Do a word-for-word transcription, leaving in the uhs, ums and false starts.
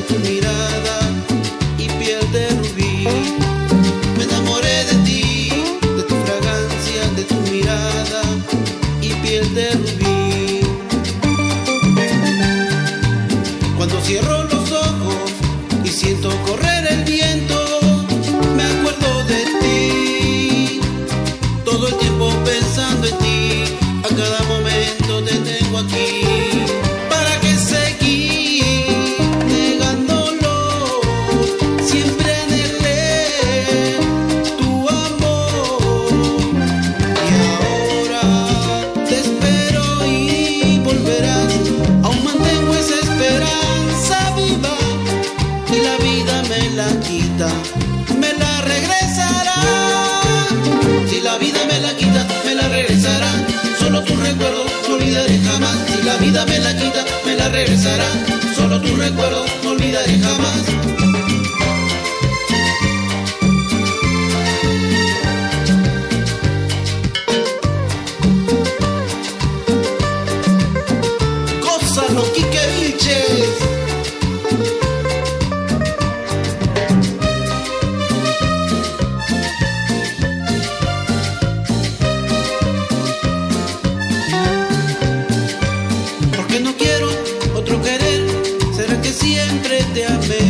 tu mirada y piel de rubí. Me enamoré de ti, de tu fragancia, de tu mirada y piel de rubí. Cuando cierro los ojos y siento correr el viento, me acuerdo de ti, todo el tiempo pensando en ti, a cada momento te tengo aquí. ¿Para qué seguir negándolo? Siempre anhelé tu amor y ahora te espero y volverás. Aún mantengo esa esperanza viva y la vida me la quita, me la regresará. Si la vida me la quita, me la regresará. Solo tu recuerdo no olvidaré jamás. Si la vida me la quita, me la regresará. Solo tu recuerdo no olvidaré jamás. Gózalo, Quique Vilches. No quiero otro querer, será que siempre te amé.